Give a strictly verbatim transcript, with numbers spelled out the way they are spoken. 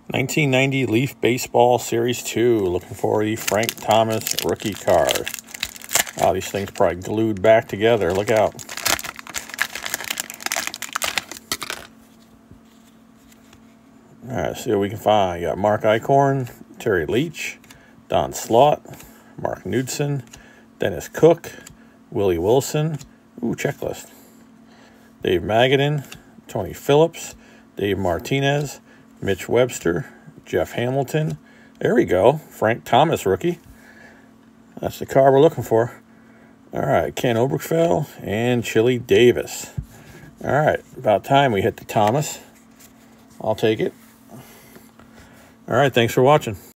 nineteen ninety Leaf Baseball Series two. Looking for the Frank Thomas rookie card. Oh, these things probably glued back together. Look out. All right, see what we can find. You got Mark Eichhorn, Terry Leach, Don Slaught, Mark Knudson, Dennis Cook, Willie Wilson. Ooh, checklist. Dave Magadan, Tony Phillips, Dave Martinez, Mitch Webster, Jeff Hamilton. There we go. Frank Thomas rookie. That's the card we're looking for. All right, Ken Oberkfell and Chili Davis. All right, about time we hit the Thomas. I'll take it. All right, thanks for watching.